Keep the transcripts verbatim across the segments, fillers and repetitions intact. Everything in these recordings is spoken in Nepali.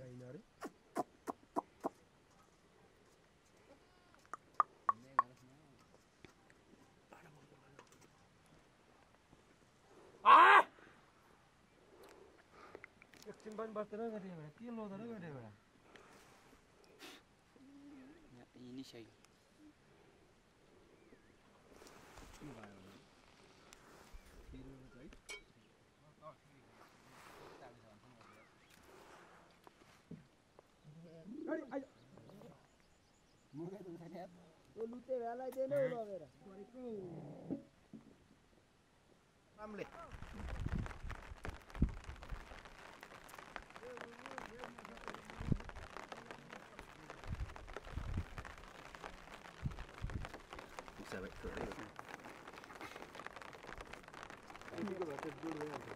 Simpan baterai nggak dia, kilo tadi nggak dia. Ini saya. लुटे वाला दे लो मेरा Amle. Bisa baik tu. Ini juga baca dulu ya.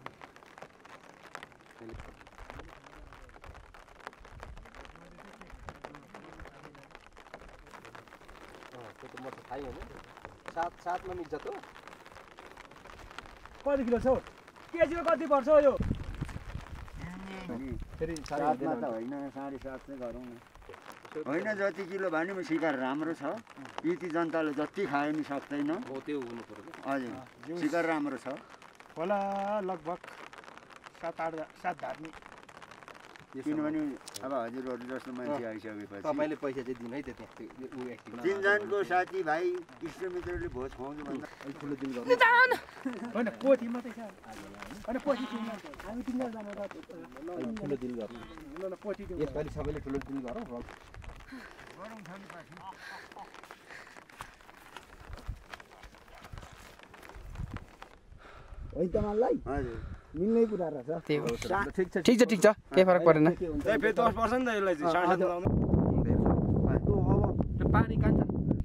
त्यो त म त थाहै होइन सात सातमा मिल्छ त कति किलो छ केजीमा कति पर्छ यो फेरि सातमा त होइन साढे सात चाहिँ गरौँ न होइन जति किलो भने पनि शिकार राम्रो छ यति जनताले जति खायो नि सक्दैन हो त्यो हुनु पर्यो हजुर शिकार राम्रो छ होला लगभग सात आठ सात धार्नी किनभने अब हजुरहरू जस्तो मान्छे आइसकेपछि तपाईँले पैसा चाहिँ दिनु है त त्यहाँ तिनजनको साथीभाइ इष्टमित्रले भोज खुवाउनु भन्दा ठुलो दिल गर्नु होइन पोथी मात्रै छ होइन पोथी हामी तिनजना ठुलो दिल गर्नु ल ल पोथी यसपालि सबैले ठुलो दिल गरौँ गरौँ छ नि पाछी होइन तपाईँलाई हजुर मिल्नै कुरा रहेछ ठीक छ ठीक छ ठीक छ केही फरक पर्दैन ए फेरि दस पर्छ नि त यसलाई चाहिँ साढे सात लाउनु अब पानी कान्छ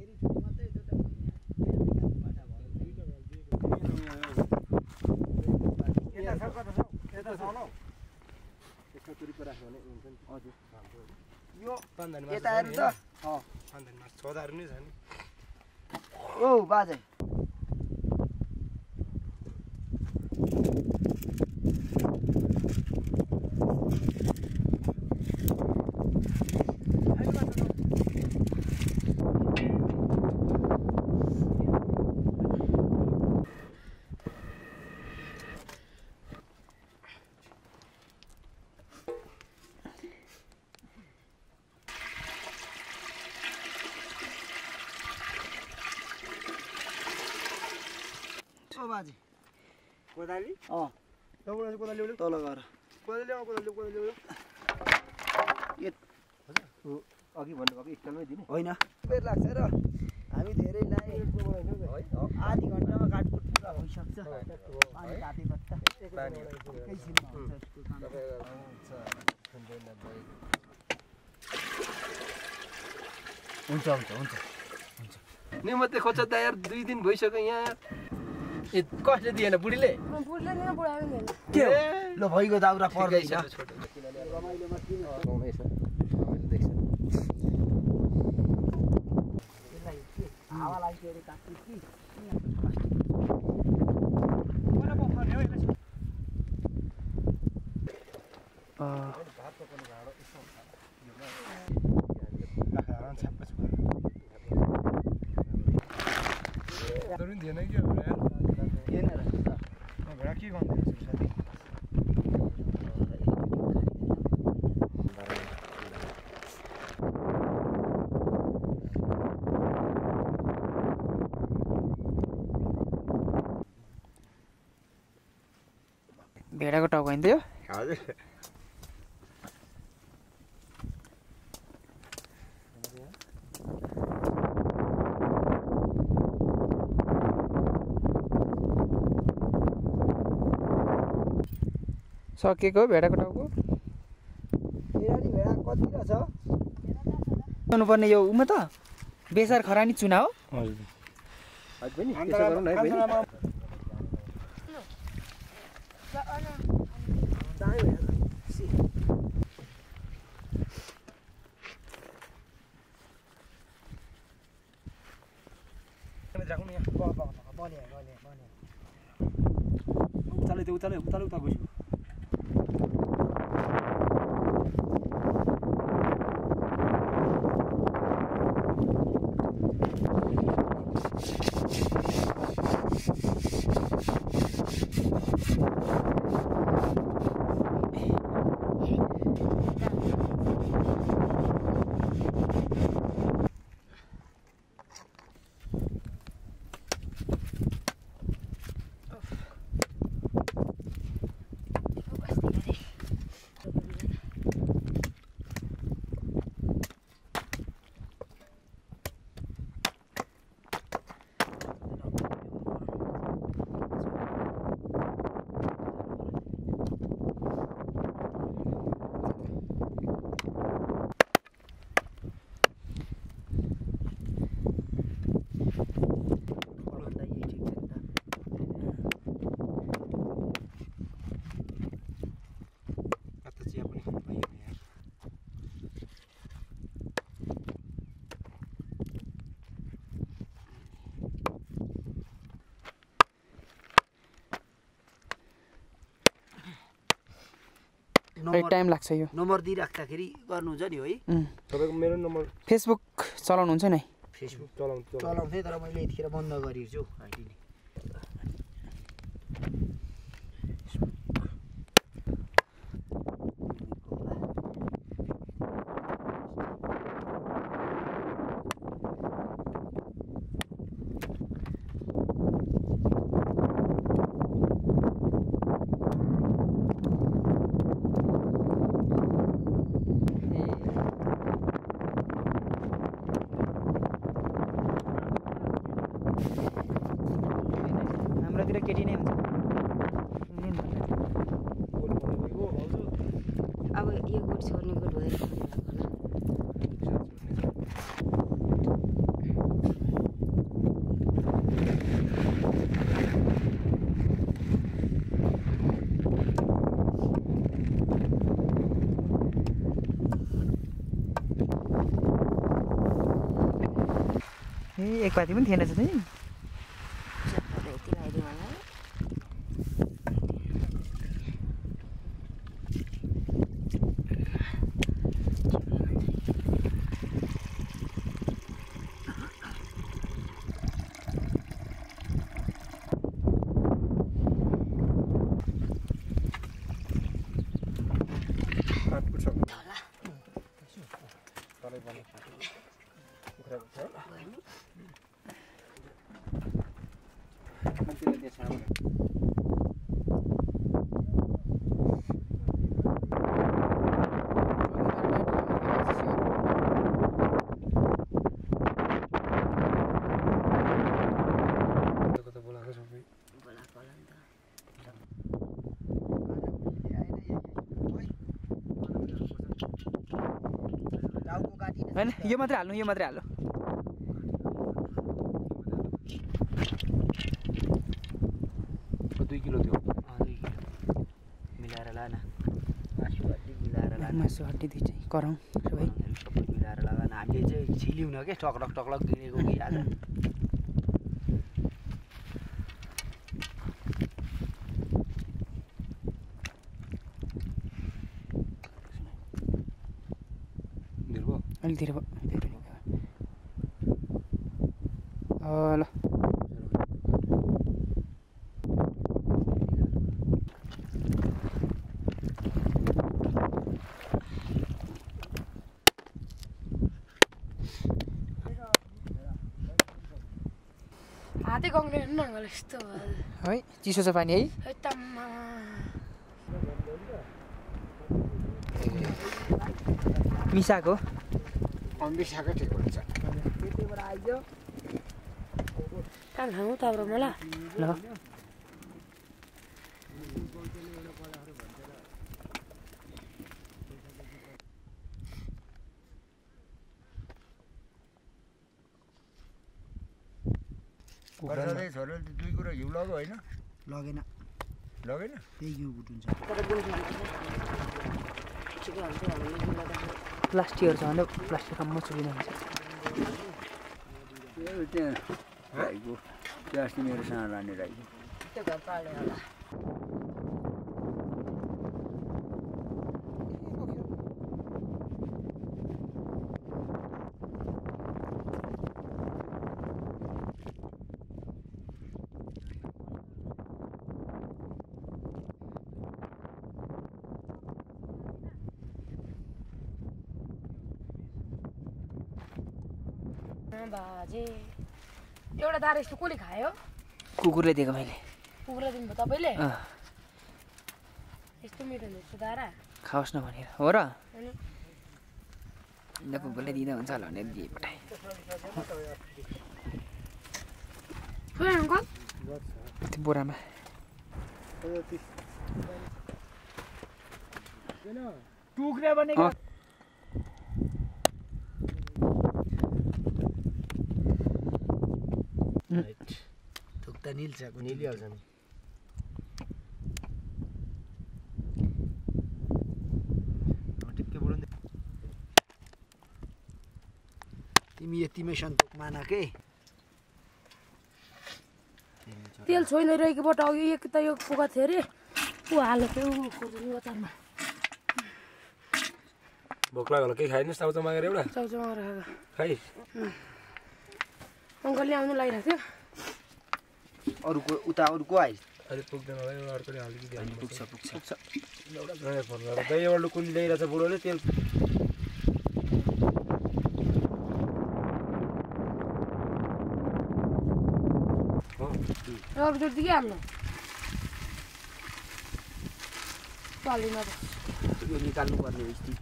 यता छ कता छ यता छ ल यसको तुरी पर राख्नु भने हुन्छ नि हजुर यो पान्दानी माछा यता हेर्नु त अ पान्दानी माछा छोदाहरु नै छ नि ओ बाजे बाजे कोदाली अ एउटा कोदाली ल्याउ तल गएर कोदाली ल्याउ कोदाली ल्याउ कोदाली ल्याउ ए हजुर अघि भन्नुभएको स्टाइलमै दिने होइन बेर लाग्छ र हामी धेरै लाए आधी घन्टामा काटकुट पुरा भइसक्छ पानी काटे बट्टा एकैछिनमा हुन्छ यसको काम हुन्छ हुन्छ हुन्छ हुन्छ नि मात्रै खोज्छ त यार दुई दिन भइसक्यो यहाँ ए कसले दिएन बुढीले बुढीले नि बुढाले नि के ल भइगयो दाउरा पर्दैछ रमाइलोमा किन गाउँमै छ रमाइलो देख्छ यसलाई के हावा लागिसकेर काट्छु कि मलाई बफर्ने हो यसलाई अ भात पकाउने भाँडो यसो लाखा रान छाप्पै छु दरुन दिएन कि अब यार दिएन र भेडा के गर्दैछ साथी भेडाको टाउको हिँड्थ्यो हजुर सकेको भेडाको टाउको बिराडी भेडा कति रहेछ गर्नुपर्ने यो उमा त बेसार खरानी चुना हो हजुर हजुर पनि त्यसो गरौँ न है बहिनी राखौँ न यहाँ बने बने बने उचाले त्यो उचाले उचाले उता गइसक्यो टाइम लाग्छ यो नम्बर दिइराख्दाखेरि गर्नुहुन्छ नि है तपाईको मेरो नम्बर फेसबुक चलाउनुहुन्छ नि फेसबुक चलाउँछु चलाउँथे तर मैले यतिखेर बन्द गरिर्छु आइडी नि हाम्रोतिर केटी नै हुन्छ अब यो गोठ छोड्ने गोठ भएर ए एक पाती पनि थिएन चाहिँ हैन यो मात्रै हाल्नु यो मात्रै हाल्नु दुई किलो थियो दुई किलो मिलाएर लान मासु हड्डी मिलाएर लान मासु हड्डी दुई चाहिँ कराउँ सबै सबै मिलाएर लान हामीले चाहिँ छिल्यौँ न के टक्लक टक्लक गिरेको कि आज अलिक धेरै भयो ल हातै गङ्ग्रे नगले यस्तो है चिसो छ पानी है मिसाको अम्बिसाको ठिक हुन्छ त्यतिबाट आइज काम खानु त मलाई ल छोराले दुई कुरो घिउ लग्यो होइन लगेन लगेन त्यही घिउ गुटुन्छ प्लास्टिकहरू छ भने प्लास्टिक काम सुविधा हुन्छ त्यहाँ राईको त्यो अस्ति मेरो सानो लाने राईको त्यो घर पाल्यो होला बाजे एउटा दारा यस्तो कसले खायो कुकुरले दिएको मैले कुकुरलाई दिनुभयो तपाईँले यस्तो मिठो हुन्छ यस्तो दारा खाओस् न भनेर हो र कुकुरले दिँदा हुन्छ होला भनेर दिए पठाएँ त्यो बोरामा टुक्रे भनेको थुक्ता निल्छ निलिहाल्छ नि तिमी यतिमै सन्तोक माना के तेल छोइरहेकोबाट अघि एक त यो पोका थियो अरे ऊ हालेको त्यो अचारमा भोक लाग्यो होला केही खाइदिनुहोस् चाउचाउ मागेर एउटा चाउचाउ मागेर खाइ अङ्कलले आउनु लागिरहेको थियो अरूको उता अरूको आइस अहिले पुग्दैन होला एउटा अर्कोले हालिदियो अहिले पुग्छ पुग्छ पुग्छ एउटा ड्राइभर फोन गरेर दही एउटा कुली ल्याइरहेछ बुढोले तेल रबर जोड्दै के हाल्नु चलेन त यो निकाल्नु पर्ने हो स्थिति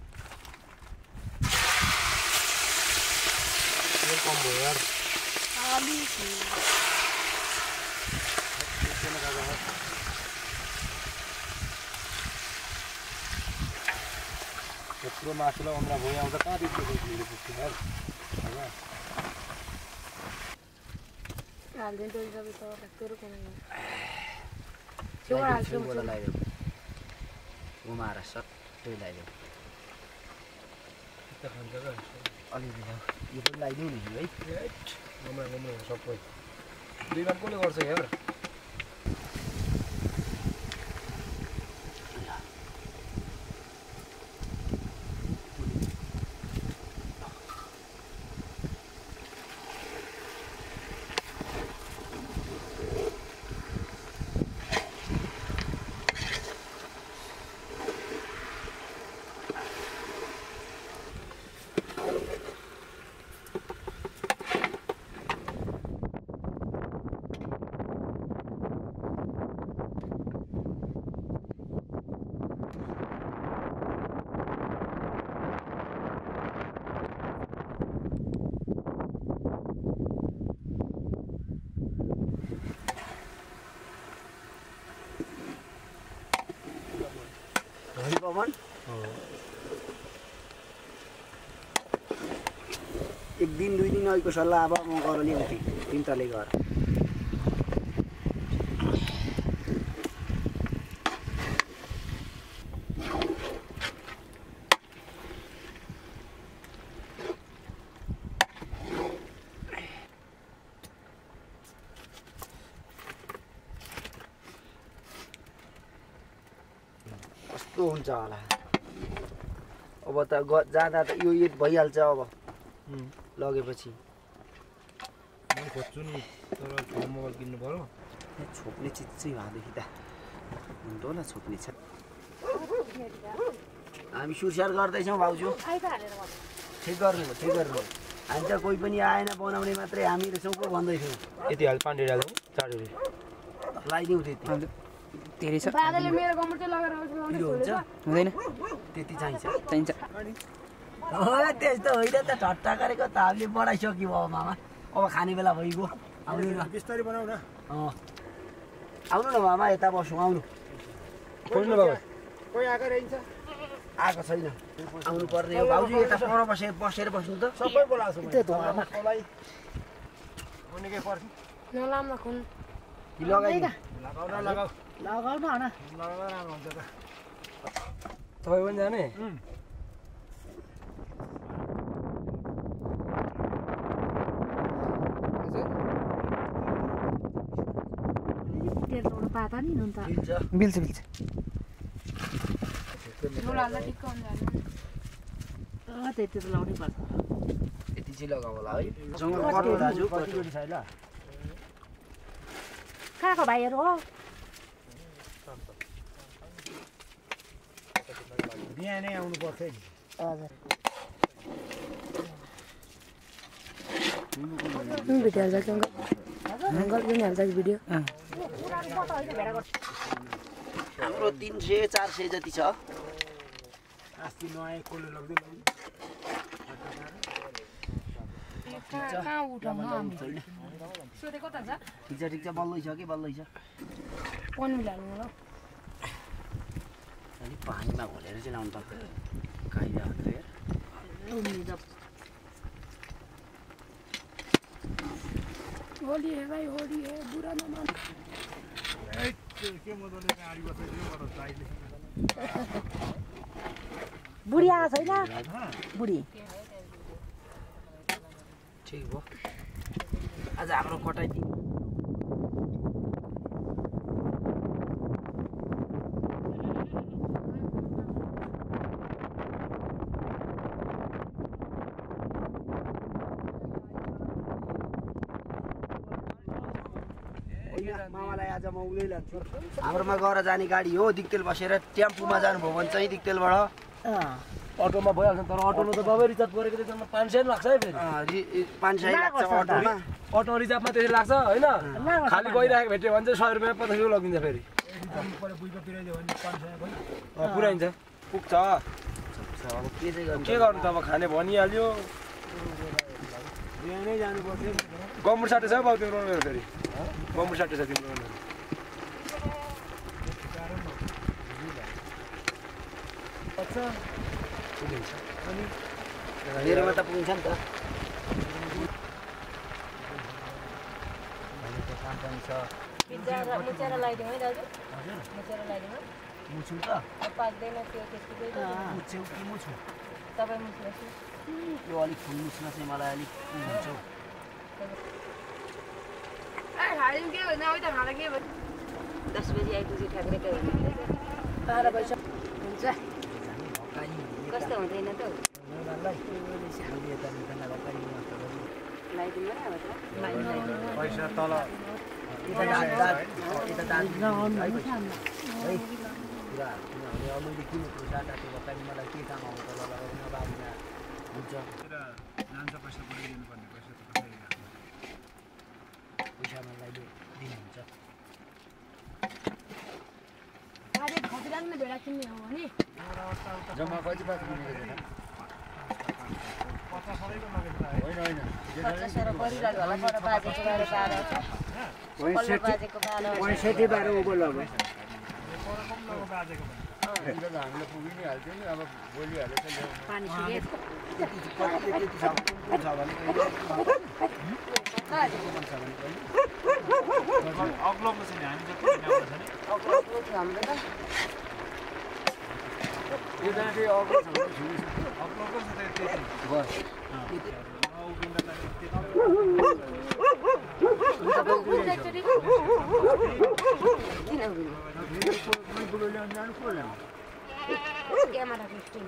तेल कम भयो यार अलिक यत्रो मासुलाई अम्रा भयो आउँदा कहाँ दिएको पुग्थ्यो यार हाल्दैन त सबै त तेरो कोन छेउबाट लगाइदेऊ घुमाएर सट्टै लगाइदेऊ खान्छ क्या अलिअलि ल्याऊ यो पनि लगाइदेऊ नि है गम्रा गम्रा सबै दुई काम कसले गर्छ यार एक दिन दुई दिन अहिलेको सल्लाह अब म गर ल्याउँथेँ तिन तले गर कस्तो हुन्छ होला अब त ग जाँदा त यो एट भइहाल्छ अब लगेपछि म खोज्छु नि तर ठुलो मोबाइल किन्नु पर्यो छोप्ने चिज चाहिँ भएदेखि त हुन्थ्यो होला छोप्ने छ हामी सुरसार गर्दैछौँ भाउजू ठिक गर्नु हो ठिक गर्नु हो हामी त कोही पनि आएन बनाउने मात्रै हामी रहेछौँ को भन्दैथ्यौँ यति हाल पानी हाल्नु चाँडो लगाइदिउँ त्यति धेरै छ बादले मेरो कम्प्युटर चाहिँ लगेर आउँछ पिरो हुन्छ हुँदैन त्यति चाहिन्छ चाहिन्छ हो त्यस्तो होइन त ठट्टा गरेको त हामीले बढाइसक्यौँ अब मामा अब खाने बेला भइगयो आउनु न बिस्तारै बनाऊ न अँ आउनु न मामा यता बसौँ आउनु खोज्नु बाबा कोही आएको रहन्छ आएको छैन आउनु पर्ने हो भाउजू यता पर बसेर बसेर बस्नु त सबै बोलाएको छु त्यो धुवामा निकै पर्छ नलाम्दा खुन कि लगाइदिनु लगाउ न लगाउ लगाउ न हन लगाउँदा राम्रो हुन्छ त तपाईँ पनि जाने पाता नि हुन त बिल्छ बिल्छ नलाल्दा ठिक्क हुन्छ त्यति त लाउनै पर्छ यति चाहिँ लगाऊ होला है गर्नु दाजु कतिचोटि छ ल कहाँको भाइहरू हो बिहानै आउनुपर्छ नि हजुर भिडियो हाल्छ कि अङ्कल पनि हाल्छ कि भिडियो हाम्रो तिन सय चार सय जति छ अस्ति नआए कसले लग्दै कहाँ उठाउनु हामी सोधेको त छ ठिक छ ठिक छ बल्लै छ कि बल्लै छ पन्नु हाल्नु होला अलिक पानीमा घोलेर चाहिँ लाउनु पर्छ काइदा हुन्छ यार होली है भाइ होली है बुरा नमान बुढी आएको छैन बुढी ठिक भयो आज हाम्रो कटाइदिनु मामालाई आज म उलै लान्छु हाम्रोमा गएर जाने गाडी हो दिक्तेल बसेर टेम्पोमा जानुभयो भने चाहिँ दिक्तेलबाट अटोमा भइहाल्छ तर अटोमा त दबाई रिजर्भ गरेको त्यसमा पाँच सय लाग्छ है फेरि पाँच सय लाग्छ अटोमा अटो रिजर्भमा त्यसरी लाग्छ होइन खालि गइरहेको भेट्यो भने चाहिँ सय रुपियाँ पचास रुपियाँ लगिन्छ फेरि पुऱ्याइन्छ पुग्छ के चाहिँ गर्नु के गर्नु त अब खाने भनिहाल्यो बिहान नै जानुपर्छ गम्बुर साटे छ बाउ तिम्रो मेरो फेरि गम्बुर साटे छ तिम्रो मेरोमा त पुगिन्छ नि त मुचेर लगाइदिउँ है दाजु मुचेर लगाइदिउँ मुछु त पाक्दैन त्यो त्यसको मुछु कि मुछु तपाईँ मुच्नुहोस् यो अलिक फुल मुछ्न चाहिँ मलाई अलिक हुन्छ खाइदिउँ के होइन उता खाँदा के भयो दस बजी आइपुग्यो ठ्याक्रेकै हुन्छ बाह्र बजी हुन्छ कस्तो हुँदैन त लगाइदिनु पैसा तल मैले किनेको साटा त्यो बताइ मलाई के काम आउँछ होला बारीमा हुन्छ पैसा पुऱ्याइदिनु पर्ने पैसा त पैसा मलाई दिनुहुन्छ अरे खतिरान में भेडा किन्ने हो भने जम्मा कति पास किनेको थिएन पचास सबैको लगेको होइन होइन पचास सर परिरहेको होला पर बाजेको बाह्र बाह्र छ बाजेको बाह्र पैँसठी बाह्र उँभो लग्यो बाजेको हामीले पुगि नै हाल्थ्यो नि अब बोलिहालेछ पानी सुके अग्लोको छ नि हामी जति अग्लो थियो हाम्रो त यो त चाहिँ अग्लो छ अग्लोको छ त्यति बस क्यामेरा फिफ्टिन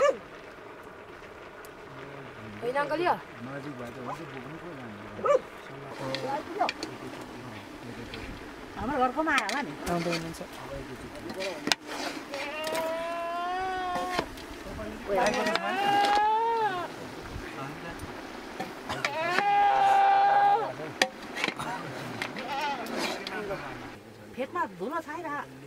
होइन अङ्कल यो नजिक भए त हुन्छ पुग्नु पो हाम्रो घरकोमा आयो होला नि आउँदै हुनुहुन्छ फेदमा धुलो छैन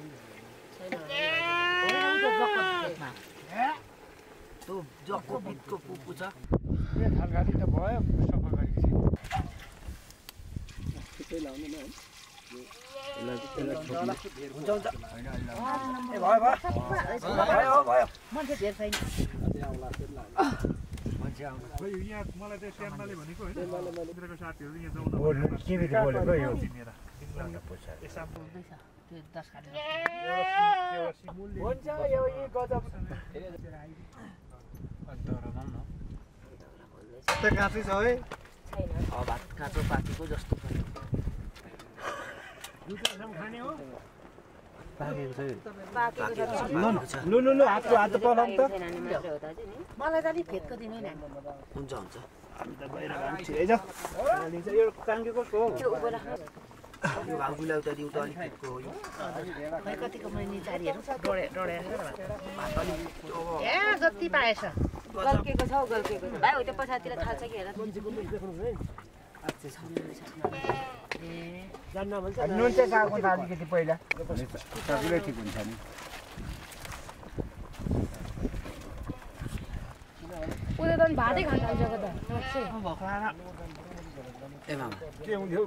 त्यो जगको बिचको पुप्पु छ यो थालघाटी त भयो सफा गरेको हुन्छ हुन्छ ए भयो भयो भयो भयो मान्छे धेर छैन मान्छे आउनु खोइ यहाँ मलाई त श्यामलाले भनेको होइन मेरोको साथीहरू यहाँ जाउँ बोल्नु के बित्ति बोलेको यो मेरा त्यो दस खाले हुन्छ यो यी गजब काँचै छ है छैन अब भात काँचो पाकेको जस्तो छ खाने हो बाँकेको छ लु लु लु हातको हात पलाउँ त मलाई त अलिक फेदको दिनु नि हुन्छ हुन्छ हामी त बाहिर छिरै जाऊ यो काङ्गे कसको हो त्यो उभो राख्नु यो भाउजूलाई उता दिउँ त अलिक फेदको हो यो खै कतिको मैले चारीहरू डढे डढे भात अलिक ए जति पाएछ गल्केको छ हौ गल्केको छ भाइ हो त्यो पछाडितिर थाहा छ कि हेर नुन चाहिँ सागमा त अलिकति पहिला सबैले ठिक हुन्छ नि उसले त भातै खान थाल्छ त ए मामा के हुन्थ्यो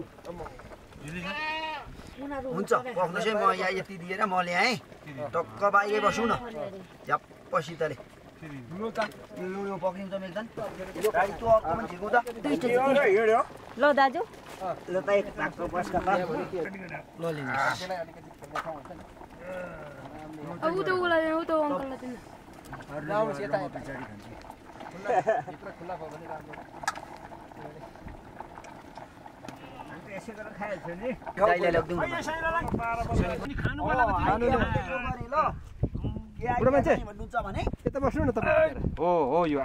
हुन्छ पक्नुहोस् है म यहाँ यति दिएर म ल्याएँ टक्क बाहिरै बसौँ न झ्याप्प शीतले लु त यो यो पक्रिन्छ मेल्छन् गाडी त्यो अर्को पनि झिकौँ त ल दाजु ल त एक भागको बसका ल लिनुहोस् अब उता उसलाई उ त अङ्कललाई दिनु गाईलाई लगिदिउँ भन्नुहुन्छ भने यता बस्नु न तपाईँ हो हो यो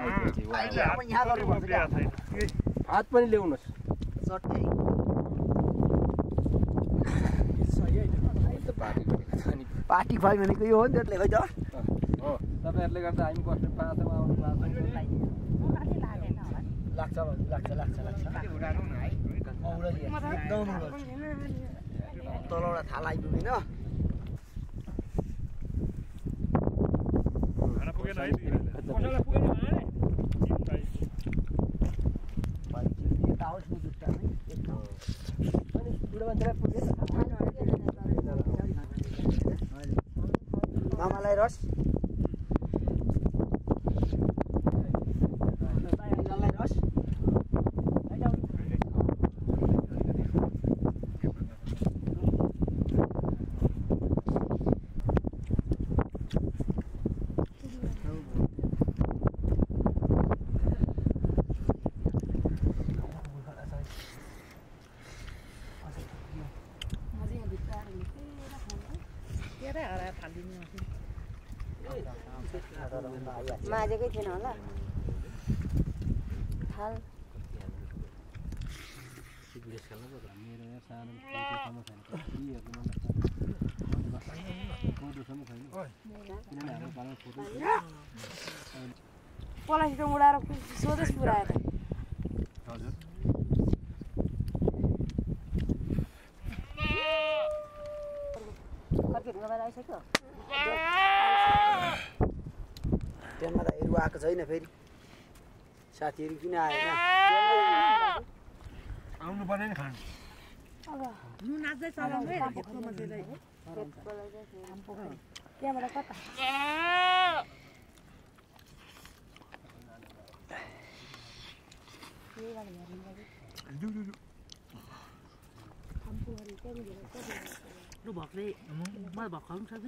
हात पनि ल्याउनुहोस् सट्टै पार्टी खुवाइ भनेको यो हो नि त्यसले खै त हो तपाईहरुले गर्दा हामी बस्ने पाँचमा आउनु पाँच लाग्छ लाग्छ लाग्छ लाग्छ एकदम तलबाट थाहा आइपुगेन मामालाई रस रस माझेकै थिएन होला थाल पलासिटो उडाएर सोधेस पुऱ्याएर आइसक्यो ट्रेनमा त हेरु आएको छैन फेरि साथीहरू किन आएन आउनु पर्ने नि खानु अब नु नाच्दै चलाउँदै त्यहाँबाट कता lu bọt đi mới bọt không sao thế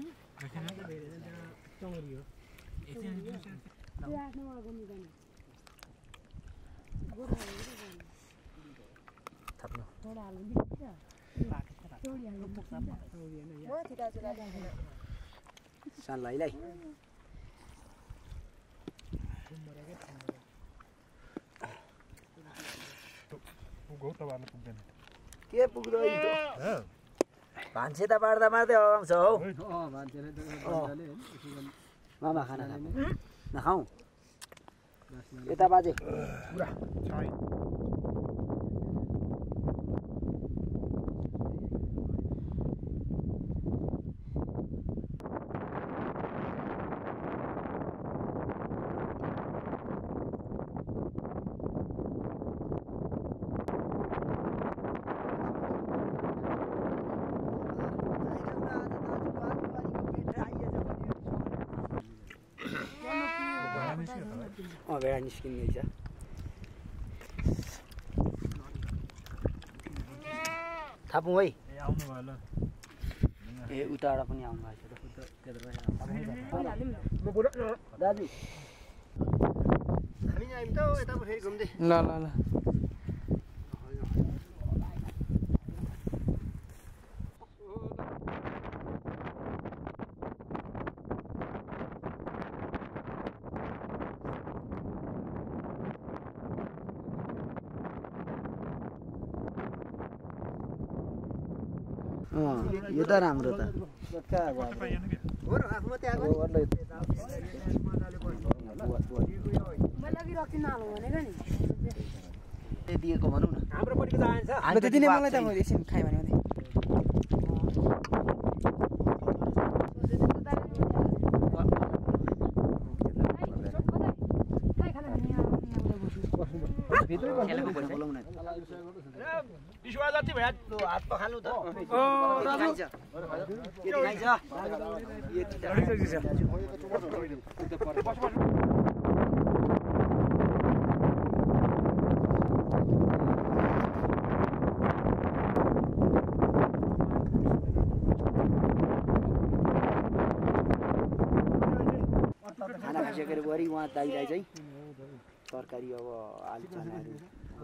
सानलाई के पुग्दो भान्से त पार्दा मार्दै आउँछ हौ मामा खाना नखाऊ यता बाजे पुरा अँ भेडा निस्किँदैछ थापौँ है ए उताबाट पनि आउनु भएको छ दाजु हामी आयौँ त यता फेरि घुम्दै ल ल ल यो त राम्रो त दिएको भनौँ न हाम्रो पनि त्यति नै मलाई त म एकछिन खाएँ भने हात पखाल्नु त खाना खाइसकेर गरी उहाँ दाइलाई चाहिँ तरकारी अब आलु चनाहरू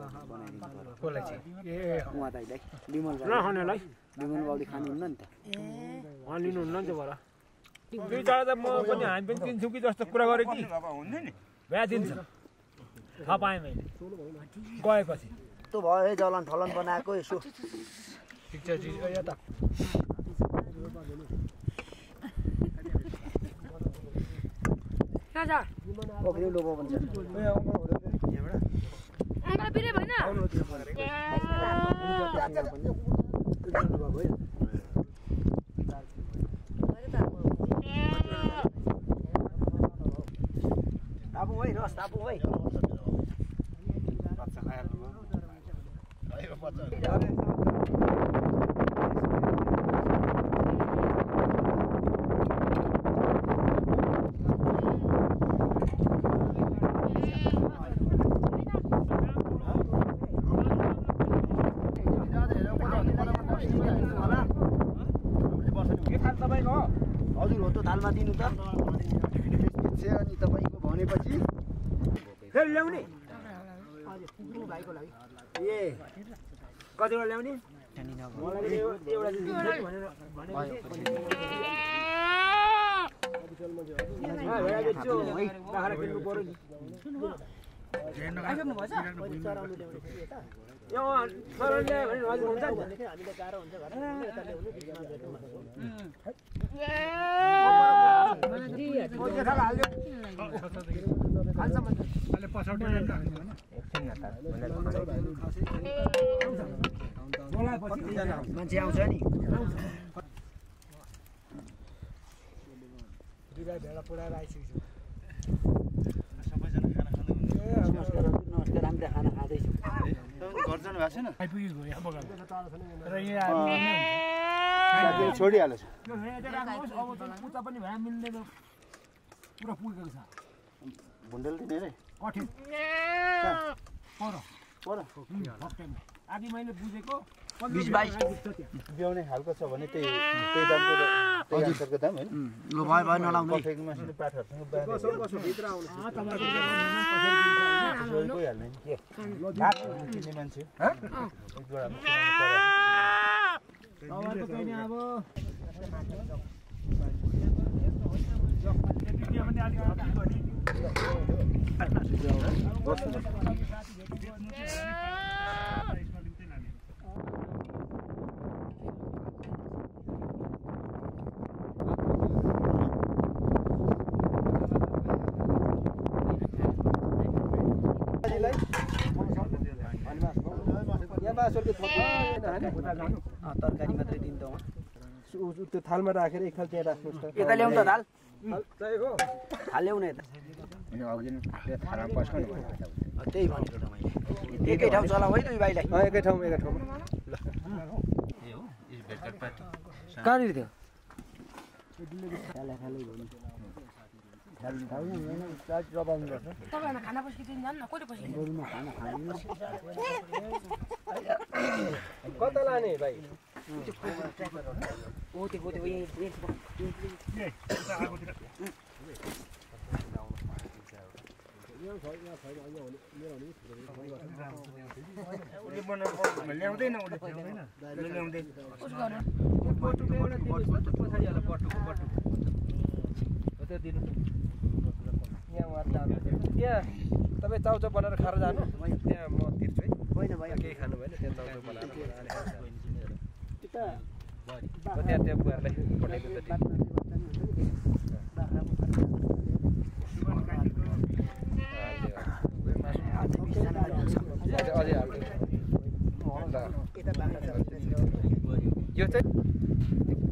उहाँ दाइलाई विमल विमल बाउले खानुहुन्न नि त उहाँ लिनुहुन्न नि त बडा दुई चार त म पनि हामी पनि दिन्छौँ कि जस्तो कुरा गरेँ कि भ्या दिन्छ थाहा पाएँ मैले गएपछि त्यो भयो है जलन थलन बनाएको यसो ठिक छ ठिक छ यता कहाँ छ पोखरी लोबो भन्छ अङ्कल बिरे भएन तापु है रस तापु है हजुर हो त थालमा दिनु त अनि तपाईँको भनेपछि फेरि ल्याउने भाइको लागि ए कतिवटा ल्याउने मलाई एउटा भनेर किन्नु पर्यो नि यो सरले भने हजुर हुन्छ नि हामीले गाह्रो हुन्छ घर मान्छे आउँछ नि भेला पुऱ्याएर आइसकेछु नमस्कार नमस्कार हामी त खाना खाँदैछौँ घर जानु भएको छैन आइपुगेको यहाँ बगान र साथीले छोडिहाल्छ अब उता पनि भए मिल्दैन पुरा पुगेको छ भुन्डल दिने रे कठिन पर पर आदि मैले बुझेको बिस बाइस ब्याउने खालको छ भने त्यही त्यही दामको त्यही अनुसारको दाम होइन ल भयो भयो नलाउनु पठेको मासुले पाठहरूसँग भित्र आउनु गइहाल्ने के किन्ने मान्छे एक जोडा तरकारी मात्रै दिन्छ त्यो थालमा राखेर एक थाल त्यहाँ राख्नुहोस् त यता ल्याउँ त थाल चाहिएको थाल ल्याउन यता त्यही भनेको त मैले एकै ठाउँ चलाऊ है दुई भाइलाई एकै ठाउँमा एकै ठाउँमा कहाँनिर थियो तपाईँहरूलाई खाना पछि दिन जानु न कहिले पछि कता लाने भाइ ओ त्यो त्यो ल्याउँदैन ल्याउँदैन त्यहाँ तपाईँ चाउचाउ बनाएर खाएर जानु त्यहाँ म तिर्छु है होइन भयो केही खानु भएन त्यहाँ चाउचाउ बनाएर त्यहाँ त्यहाँ त्यो बुवाहरूलाई पठाइदिनु त अझै हाल्नु यो चाहिँ